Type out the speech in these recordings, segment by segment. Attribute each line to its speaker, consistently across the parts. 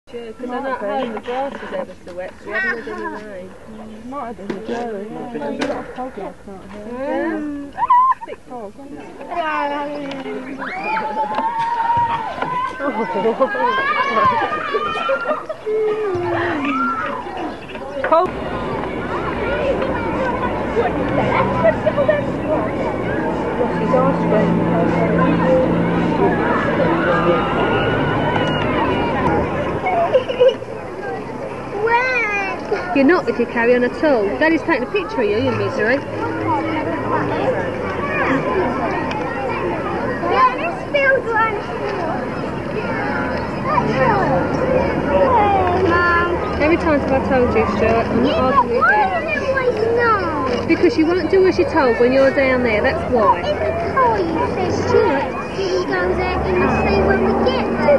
Speaker 1: True, because I'm at home, the grass was ever so wet, so we haven't had any rain.
Speaker 2: Might have been the Joe. Yeah. You've got a fog last night here.
Speaker 1: Yeah.
Speaker 2: Thick fog. Cold. Rossi's ice cream.
Speaker 1: You're not if you carry on at all. Daddy's taking a picture of you, you misery.
Speaker 3: Yeah, this feels like... Mum.
Speaker 1: How many times have I told you, Stuart? I'm not arguing with you.
Speaker 3: No.
Speaker 1: Because you won't do as you're told when you're down there, that's why.
Speaker 3: In the car you said, Stuart, we go there and you say when we get there.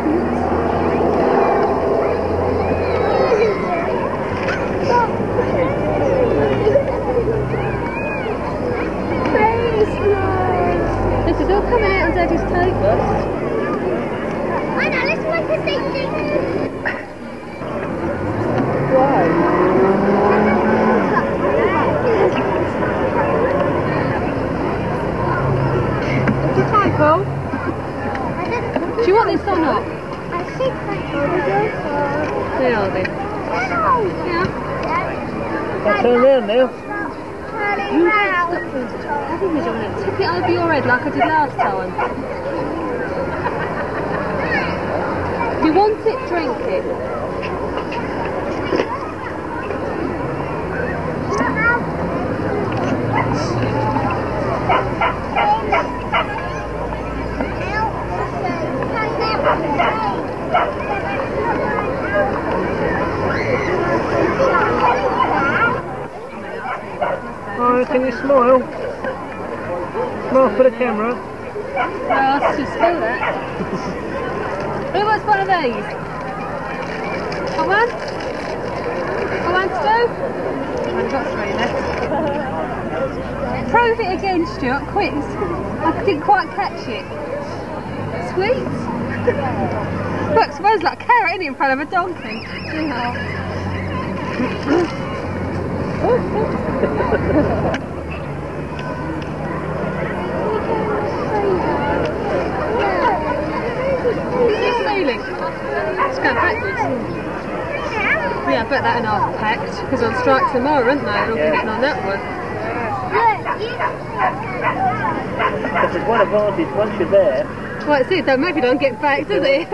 Speaker 1: This is all coming out on Daddy's table.
Speaker 3: I know, let's make a thing.
Speaker 1: Why? What's your time, Paul? Do you want this or not?
Speaker 3: I think I
Speaker 1: They are then. Yeah.
Speaker 2: I'll turn around now.
Speaker 1: Tip it over your head like I did last time. If you want it, drink it.
Speaker 2: Oh, can you smile? Smile for the camera.
Speaker 1: Well, I'll just spill that. Who wants one of these? Got one? Got one to do? I've got three left. Prove it again, Stuart, quick. I didn't quite catch it. Sweet? Look, smells like a carrot, isn't it, in front of a donkey? Sailing. It's going backwards. Yeah, I bet that and I've packed, because on strike tomorrow, aren't they? They'll be getting on that one.
Speaker 2: But there's one advantage, once you're there.
Speaker 1: Well, it's it, though, maybe don't get back, does it?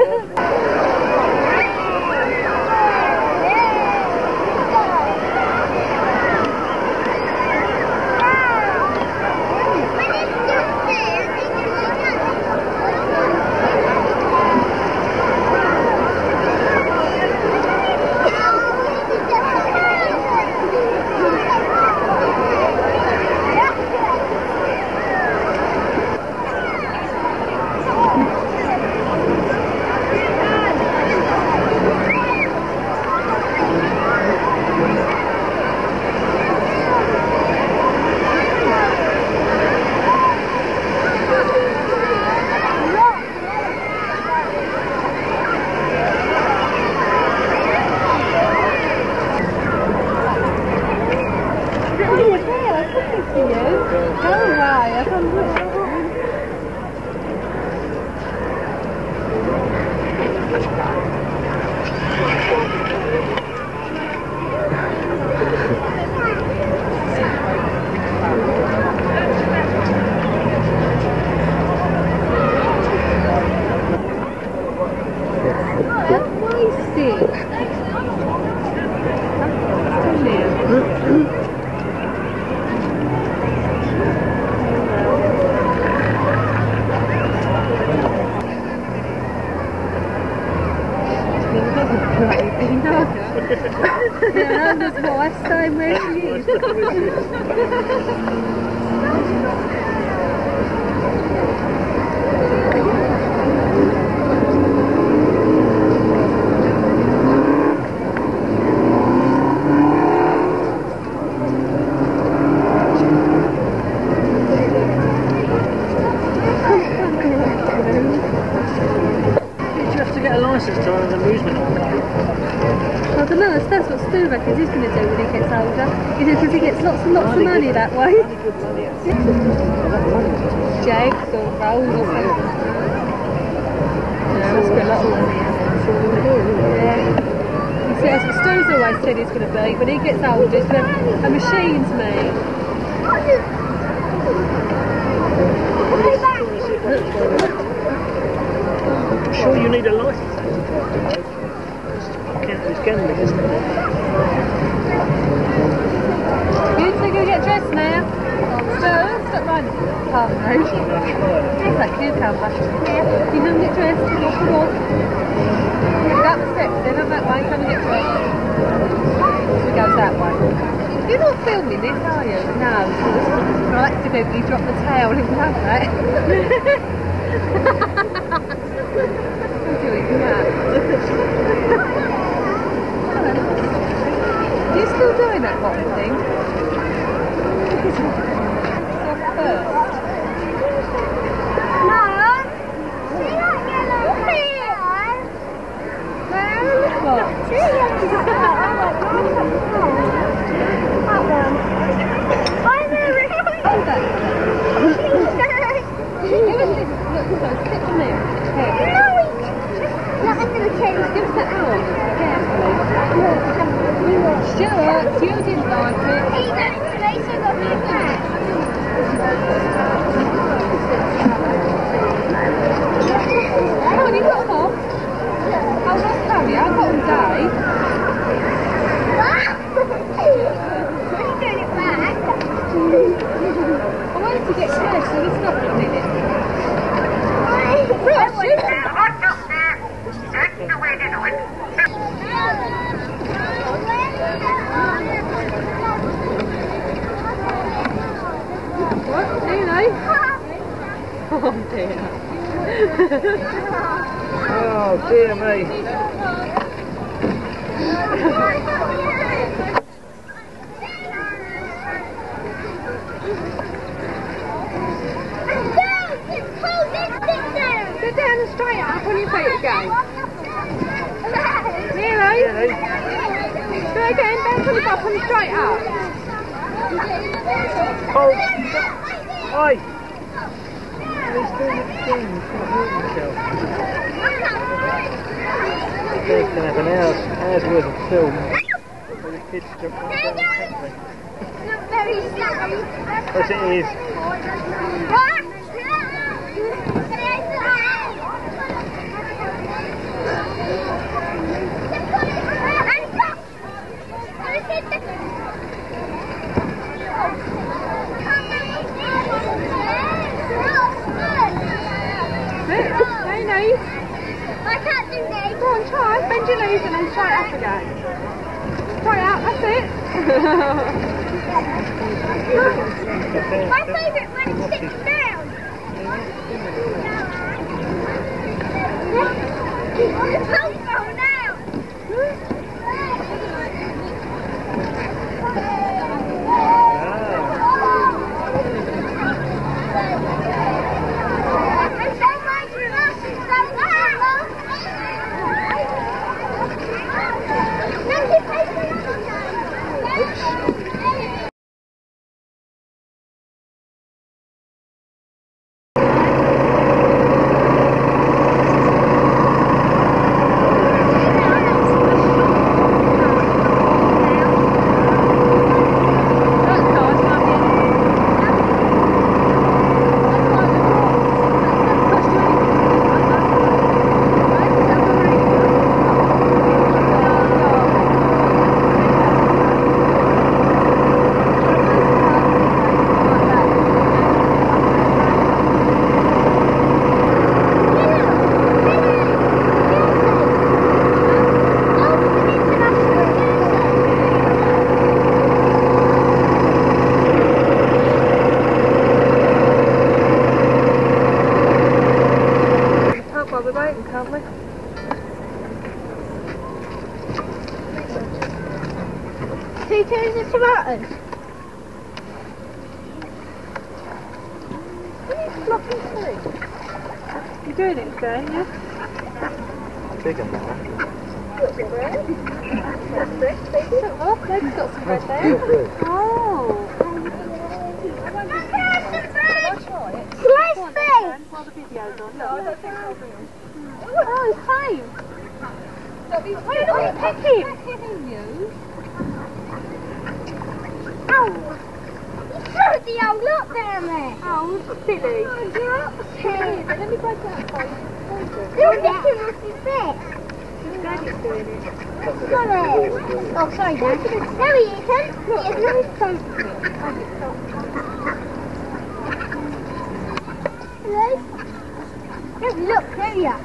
Speaker 1: Yeah, that's what I say with you.
Speaker 2: Did you have to get a license? licensed to an amusement park.
Speaker 1: I don't know, that's what Stu reckons he's going to do when he gets older. He says because he gets lots and lots of money that way.
Speaker 2: Good money,
Speaker 1: Jags or rolls or something. Yeah, that's got a lot of money. Yeah. You see, that's what Stu's always said he's going to be. When he gets older, he's going to have a machines made.
Speaker 2: I'm sure you need a license to drive. It's gambling, isn't it?
Speaker 1: You two going to get dressed now? Stu, stop running. Oh, no. It's like cucumber. Yeah. You come and get dressed. Walk the walk. Up the steps then, up that way. Come and get dressed. So it goes that way. You're not filming this, are you? No. I accidentally dropped the tail and love that. I'm doing that. Are you still doing that bottom thing? First.
Speaker 3: Mum, see that yellow here?
Speaker 1: What?
Speaker 3: See that one? I'm very
Speaker 1: Hold that. Look, sit to me. Here.
Speaker 3: No, I'm going to tell you.
Speaker 1: Give us that arm. Carefully. Stuart, you didn't like it.
Speaker 3: He's going to lace it on his back.
Speaker 1: Come on, you got them off. I'll just tell you, I've got them day.
Speaker 3: He's doing it back.
Speaker 1: I wanted to get dressed, so it's not a minute. What? Do you know? Oh dear.
Speaker 2: Oh dear me.
Speaker 1: Sit down and straight up on your feet again. Nero. Do it again, back on the top and straight up.
Speaker 2: Oh, oi! He's doing it again, he's not hurting himself. He's going to have an hour's worth of film. For the kids to run quickly.
Speaker 3: Not very slow.
Speaker 2: Yes, it is.
Speaker 3: I can't do this.
Speaker 1: Go on, try. Bend your knees and then straight up again. Try out, that's it.
Speaker 3: My favourite one is sitting down. The phone's going out.
Speaker 1: Can't we?
Speaker 3: Two tins of tomatoes.
Speaker 1: What are you flocking through? You're doing it, Stan, yeah?
Speaker 2: bigger now.
Speaker 1: Oh, they've got some bread there. Oh.
Speaker 3: Slice thing!
Speaker 1: While the video's on. No, I don't think I'll do it. Oh, it's fine. Why don't you pick him?
Speaker 3: Ow! You threw the old lot down there!
Speaker 1: Oh, silly.
Speaker 3: Oh, you're upset.
Speaker 1: Let me break that for you.
Speaker 3: You're licking off his bit.
Speaker 1: Daddy's doing it.
Speaker 3: Come on. Oh, sorry, Dad. No, he isn't. He isn't. Hello? Don't look, do ya?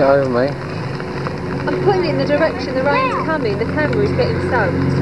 Speaker 4: Show me.
Speaker 1: I'm putting it in the direction the rain's coming. The camera is getting soaked.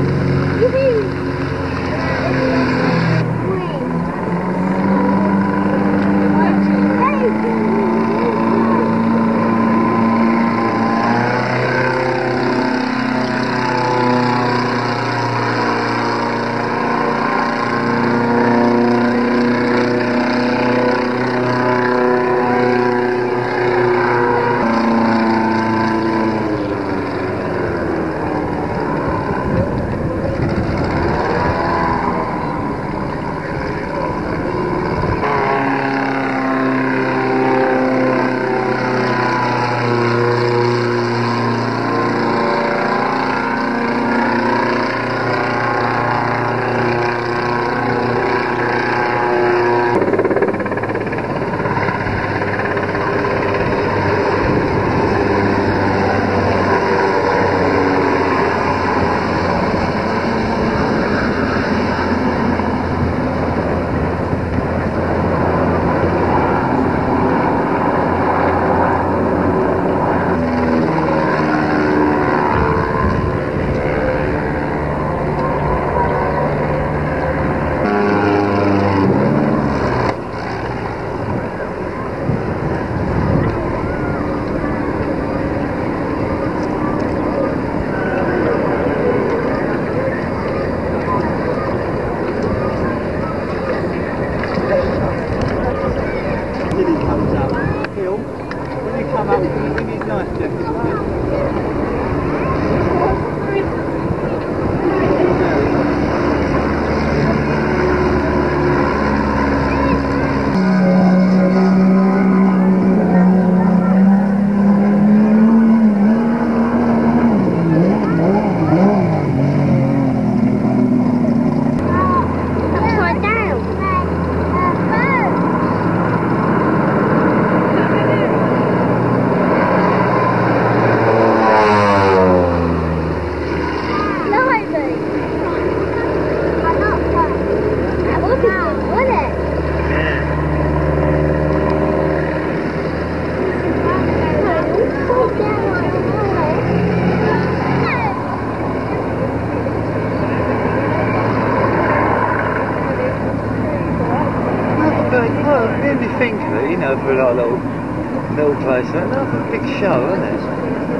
Speaker 2: For a little place, that's a big show, isn't it?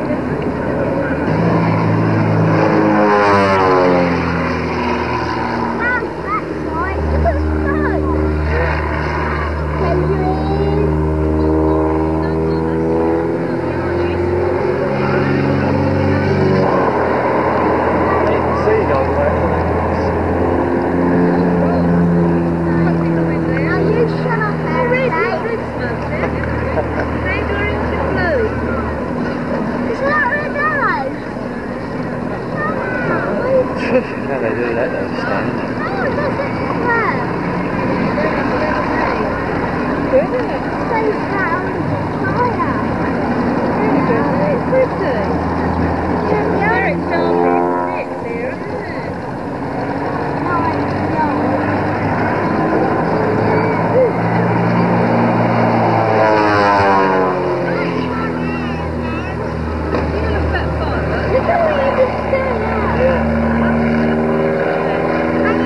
Speaker 2: Yeah, they do let those stand, isn't it?
Speaker 3: Oh, it doesn't work.
Speaker 1: Good, isn't it?
Speaker 3: Plays that on fire.
Speaker 1: Really good. It's pretty. Where it's dark, it's clear, isn't it?
Speaker 3: I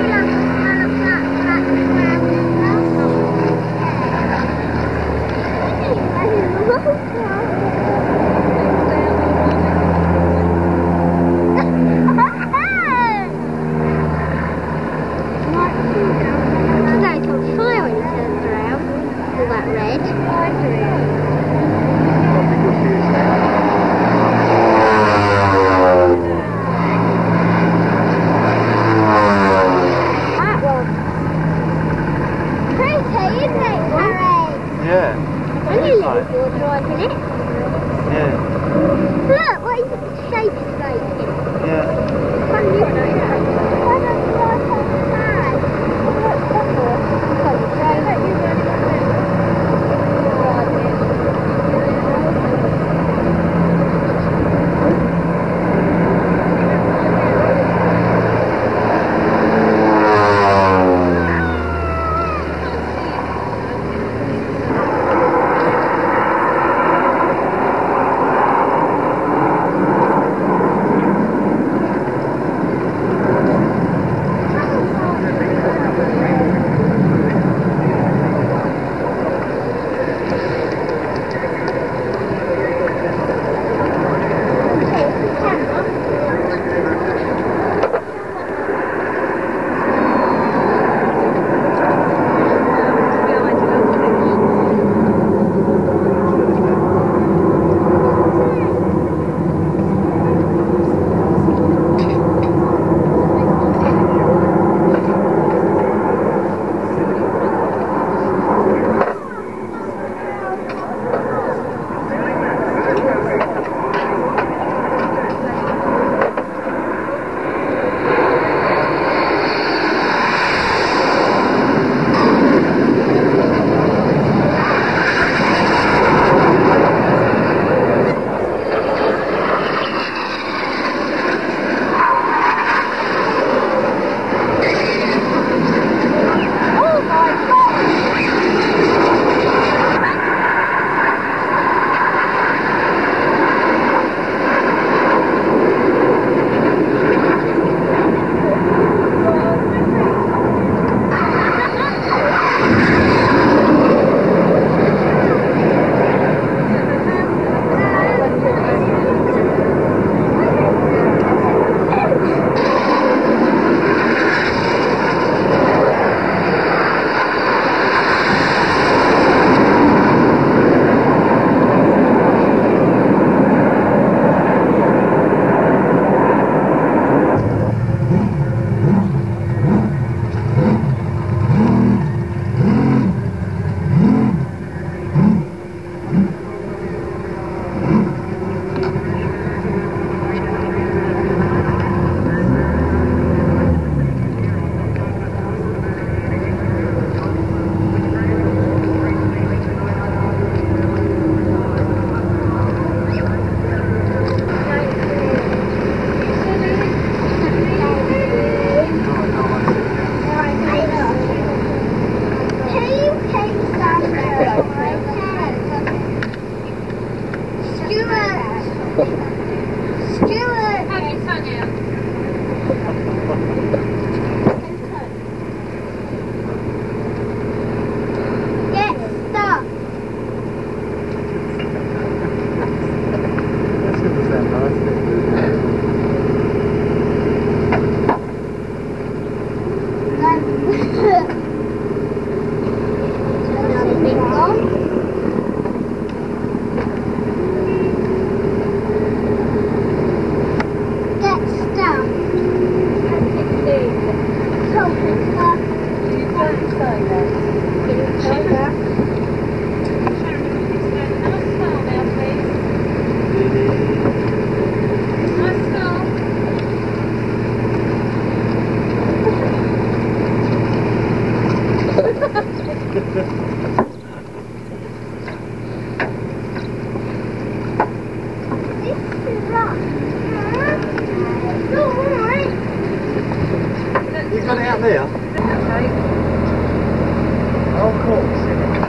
Speaker 2: You got it out there?
Speaker 1: Okay.
Speaker 2: Oh, of course.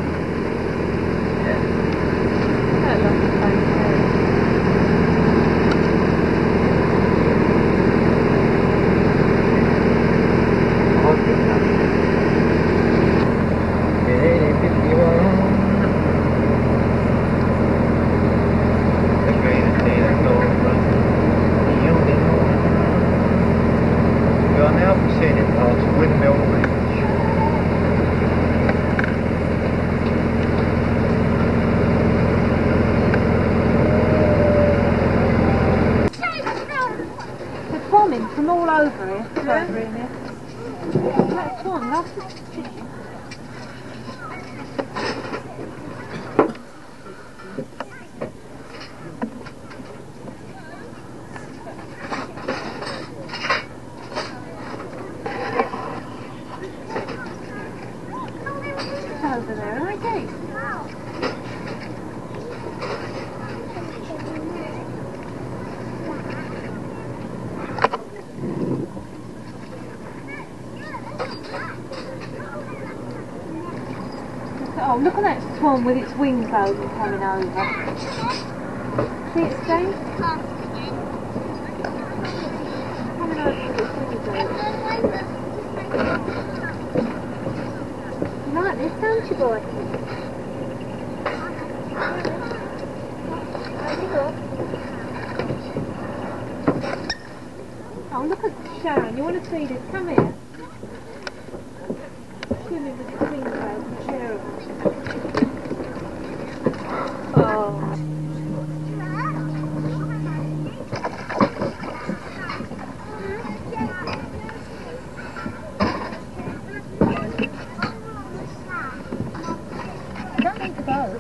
Speaker 1: That lovely place there.
Speaker 2: We are now proceeding past Windmill Ridge.
Speaker 1: There's bombing from all over here. Yeah. Over in here. That's one, lovely chicken. Over there, aren't they? Oh, look at that swan with its wings open coming over. See it, Steve? Coming over with its wings open. You like this, don't you, boy? Oh, look at Sharon. You want to see this? Come here. Swimming with its wings open, share of them. Oh. I don't need to go.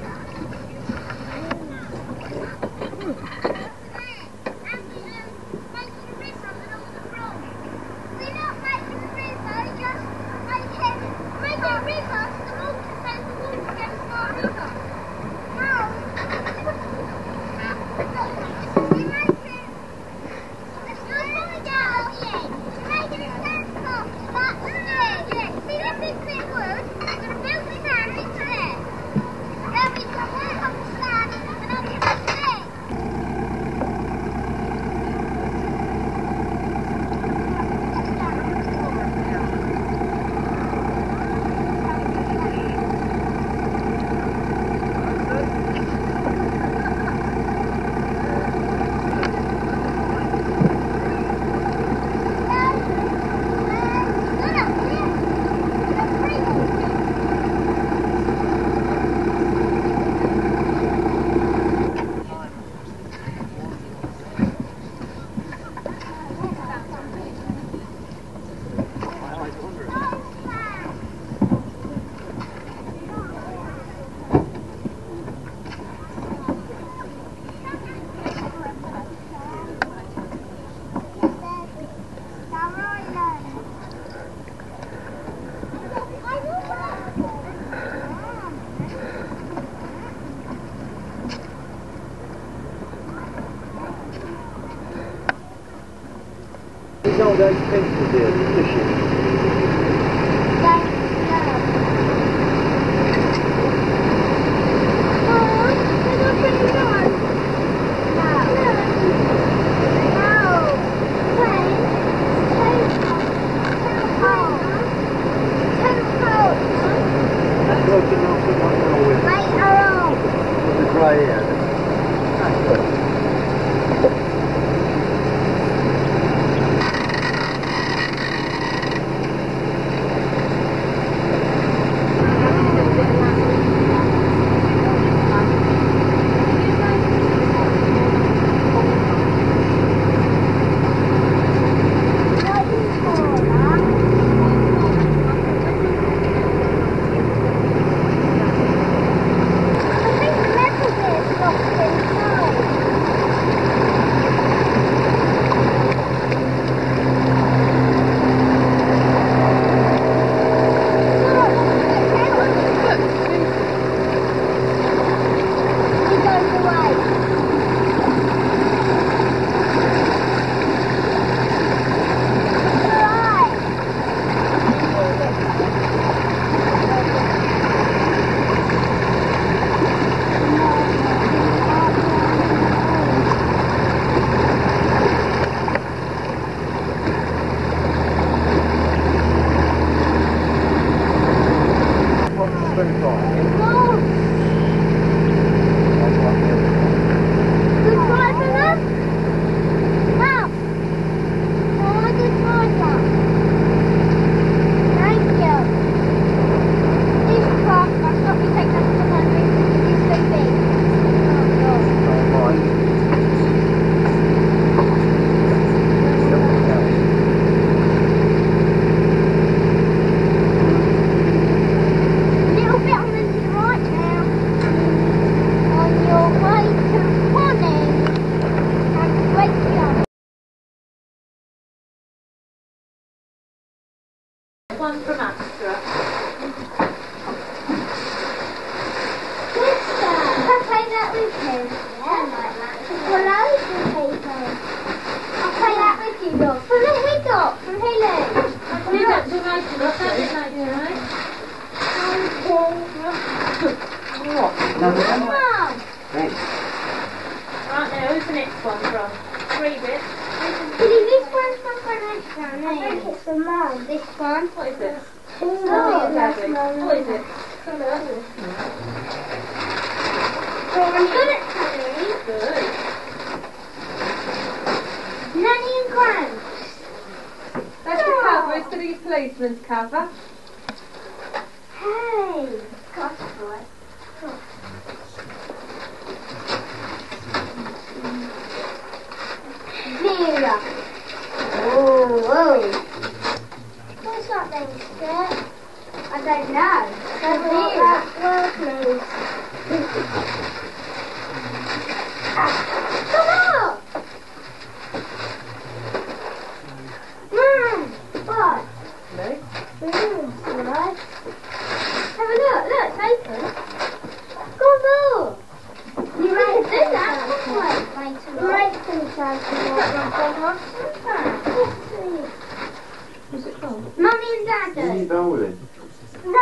Speaker 2: These old age pencils here, fishing.
Speaker 1: one from Astra.
Speaker 3: I'll play that with him. Yeah, like that. Well, loads of people. I'll play that with you, Dog. From the Hiccup, from Haley.
Speaker 1: You don't do nice enough, don't it, like you, right?
Speaker 3: Mum!
Speaker 2: Thanks.
Speaker 1: Right now, who's the next one from? 3 bits.
Speaker 3: Kitty, this one's from for next time. I think it's for Mum. This one.
Speaker 1: What is it?
Speaker 3: Oh, that's Mum.
Speaker 1: What is it?
Speaker 3: Well, I'm good at colouring.
Speaker 1: Good.
Speaker 3: Nanny and Gran.
Speaker 1: That's your cover, it's the policeman's cover.
Speaker 3: Hey. Gosh, boy. Vera. Oh. What's that then, skirt? I don't know. That's Vera. Well, please. Come on! Mum! What?
Speaker 1: No?
Speaker 3: Right. Have a look, it's open. Go on, Bill. You might do that, right sometimes.
Speaker 1: What's it called?
Speaker 3: Mummy and Dad do.
Speaker 2: What are you bowling?
Speaker 3: No.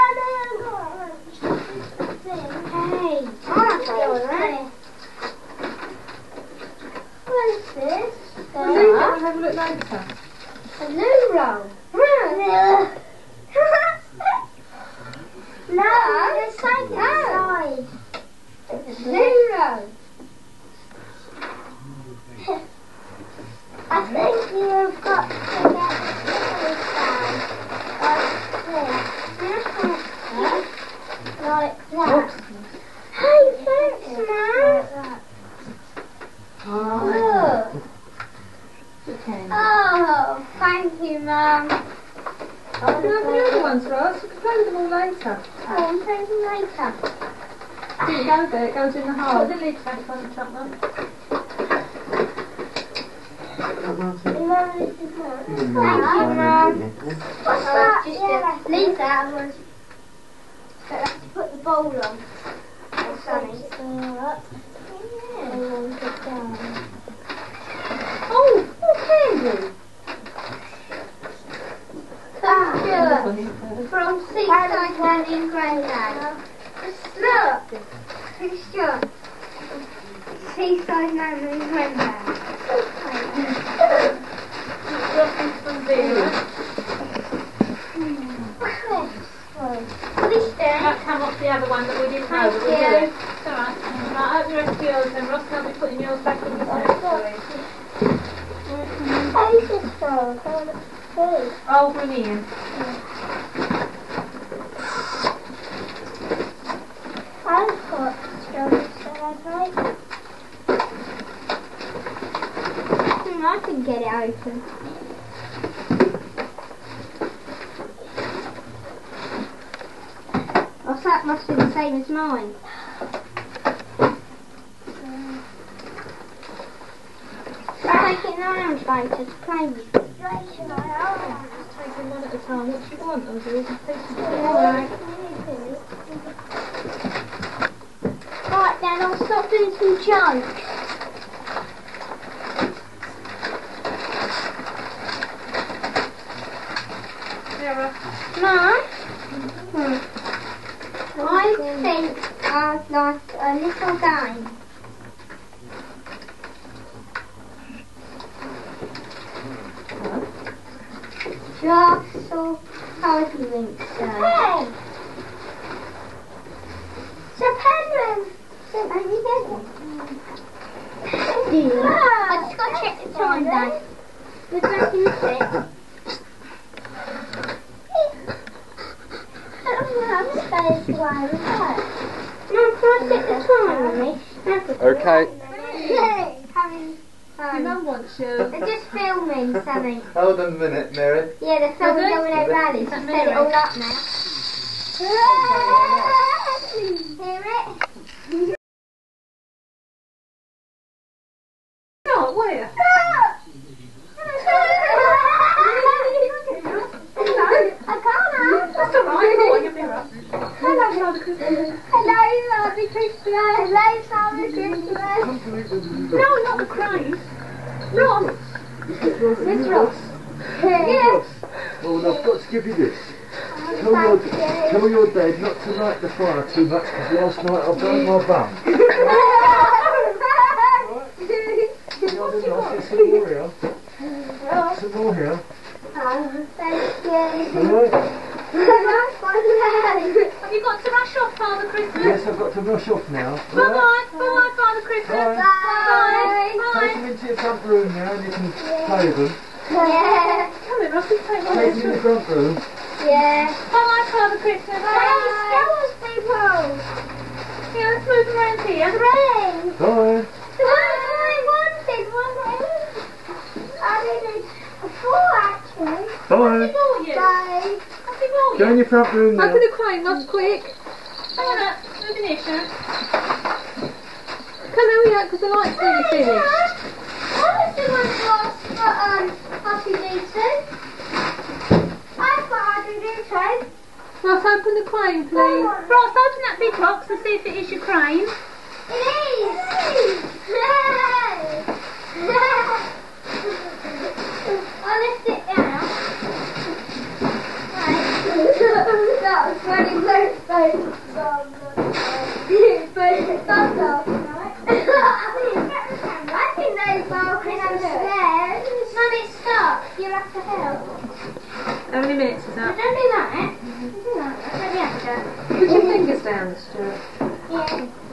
Speaker 3: Hey, I want to feel that. What is this?
Speaker 1: We'll have a look later.
Speaker 3: A new roll. No, it's like outside. Zero. I think you've got to get this down. Like that. Hey, thanks, Mum. Look.
Speaker 1: Okay.
Speaker 3: Oh, thank you, Mum.
Speaker 1: You have the other ones for us, we can play with them all later.
Speaker 3: Oh, I'm thinking later.
Speaker 1: Didn't go there, it goes in the hole. Put the lid back on the top one.
Speaker 3: Thank you, Mum. What's that? Just leave that. Otherwise, but I have to put the bowl on. Or something. Oh, candy. From Seaside Nanny and Grandad. Look! Picture. Seaside Nanny and Grandad.
Speaker 1: From Vera.
Speaker 3: This
Speaker 1: That come off the other one that we didn't know, but we did it. It's alright. Right, open the rest of yours then, Ross. I'll be putting yours back in the box.
Speaker 3: How is this from?
Speaker 1: Oh, brilliant.
Speaker 3: I've got strawberries that I like. I can get it open. Oh, that must be the same as mine. Take it around later to play with.
Speaker 1: Taking one at a time. What do you want? I'll do all the pieces.
Speaker 3: Alright. Right then, I'll stop doing some jokes.
Speaker 1: Vera.
Speaker 3: Mum? I think I'd like a little game. Jigsaw puzzling game. Hey! It's a penguin! I just got to check the time, Dad. We're back in a sec. Mum, can I set the time on me?
Speaker 2: Okay.
Speaker 1: Your mum wants you.
Speaker 3: They're just filming something.
Speaker 2: Hold on a minute, Mary.
Speaker 3: Yeah, they're filming Domino Rally. Just set it all up now. Hear it?
Speaker 1: Oh, where?
Speaker 3: I can't Yes.
Speaker 2: Oh, and I've got to give you this. Tell your dad not to light the fire too much because last night I burned my bum. Some more here. Some more here.
Speaker 3: Thank you.
Speaker 2: Alright?
Speaker 1: Have you got to rush off, Father Christmas?
Speaker 2: Yes, I've got to rush off now.
Speaker 1: Bye bye, Father Christmas.
Speaker 2: Bye.
Speaker 1: Bye.
Speaker 2: Take them into your front room now and you can play with them.
Speaker 3: Yeah.
Speaker 1: Come in, Ross, we take one
Speaker 2: Take them in the front room.
Speaker 3: Yeah.
Speaker 1: Bye, Father Christmas.
Speaker 3: Bye. People.
Speaker 1: Yeah, let's move around here.
Speaker 3: Rain.
Speaker 2: Bye.
Speaker 3: I wanted one. I needed four actually.
Speaker 2: Bye.
Speaker 3: Bye.
Speaker 2: Go in your front room now.
Speaker 1: Open the crane, Ross, quick. Hang on up, move in here, Sharon. Come hurry up, because the light's nearly finished.
Speaker 3: I was the one who asked for Happy Day too. I've got Happy Day too.
Speaker 1: Ross, open the crane, please. Ross, open that big box and see if it is your crane.
Speaker 3: It is. I'll lift it down. That was very close, I think those are Christmas stairs. Mummy, stop. You have to help.
Speaker 1: How many minutes is that?
Speaker 3: Don't do that. Don't do that. Let me have to.
Speaker 1: Put your fingers down, Stuart.
Speaker 3: Yeah.